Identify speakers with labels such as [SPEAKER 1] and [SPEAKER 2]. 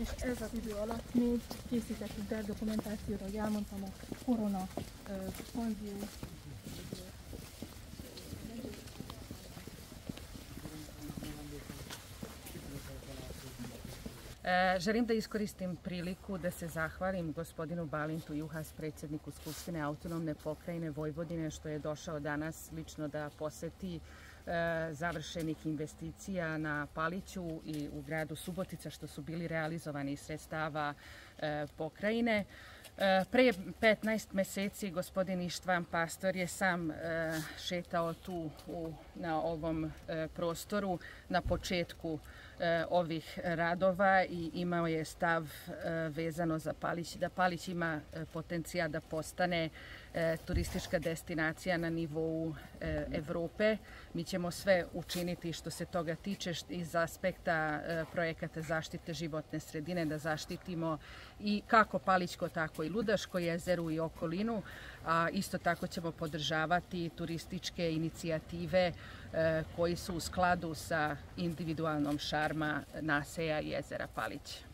[SPEAKER 1] és ez az idő alatt még készítettünk el dokumentációra, hogy elmondtam a korona panzió.
[SPEAKER 2] Želim da iskoristim priliku da se zahvalim gospodinu Balintu Juhas, predsjedniku Skupštine autonomne pokrajine Vojvodine, što je došao danas lično da poseti završenih investicija na Paliću i u gradu Subotica, što su bili realizovani iz sredstava pokrajine. Pre 15 meseci gospodin Ištvan Pastor je sam šetao tu na ovom prostoru na početku ovih radova i imao je stav vezano za Palić, da Palić ima potencijal da postane turistička destinacija na nivou Evrope. Mi ćemo sve učiniti što se toga tiče iz aspekta projekata zaštite životne sredine, da zaštitimo i kako Palićko, tako i Ludaško jezero i okolinu, a isto tako ćemo podržavati turističke inicijative koji su u skladu sa individualnom šarma naselja jezera Palić.